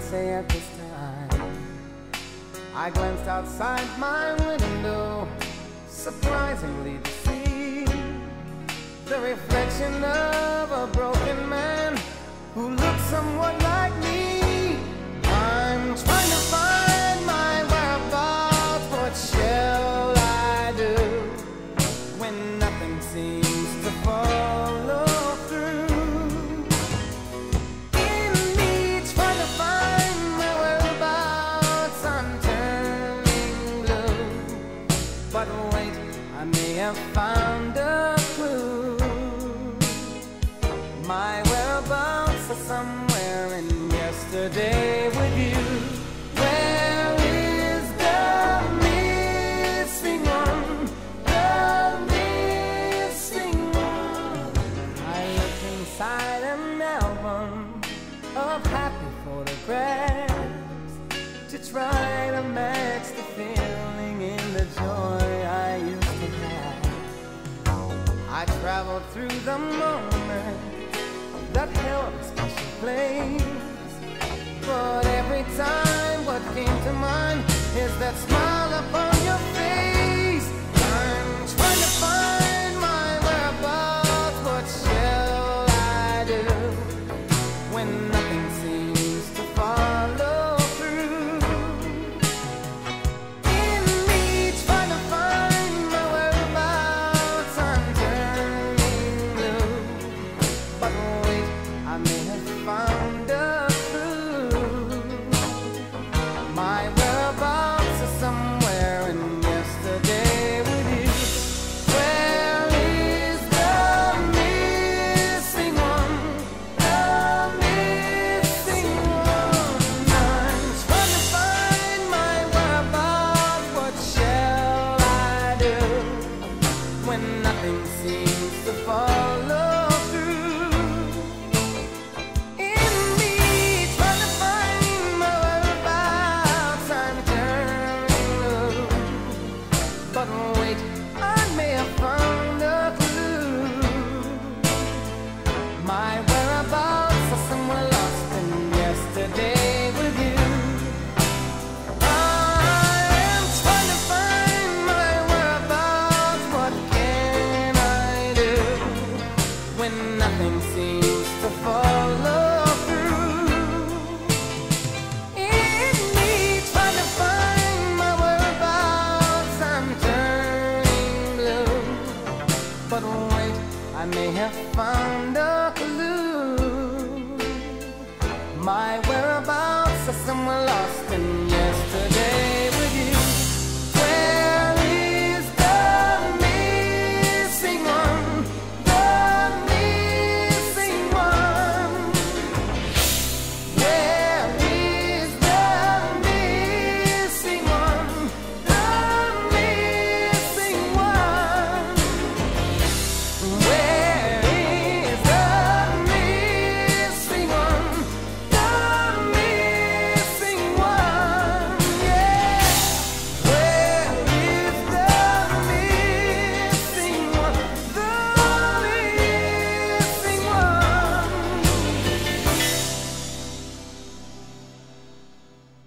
say at this time. I glanced outside my window, surprisingly to see the reflection of a broken man who looks somewhat like me. I'm trying to find my whereabouts. What shall I do when nothing seems to follow through? In me trying to find my whereabouts, I'm turning blue. But wait, I may have found a clue. My whereabouts are somewhere in yesterday with you. Where is the missing one? The missing one. I look inside an album of happy photographs to try to match the feeling in the joy I used to have. I traveled through the moments that held a special place, but every time what came to mind is that smile upon your face. I'm trying to find my whereabouts. What shall I do when nothing seems to follow through? In me trying to find my whereabouts, I'm turning blue. But I may have found a clue. My whereabouts are somewhere in yesterday with you. Where is the missing one? The missing one. I'm trying to find my whereabouts. What shall I do when nothing seems to follow through? But wait, I may have found a clue. My whereabouts are somewhere lost in yesterday with you. I am trying to find my whereabouts. What can I do when nothing seems to follow through? In me trying to find my whereabouts, I'm turning blue. But wait, I may have found a clue. My whereabouts are somewhere lost in you.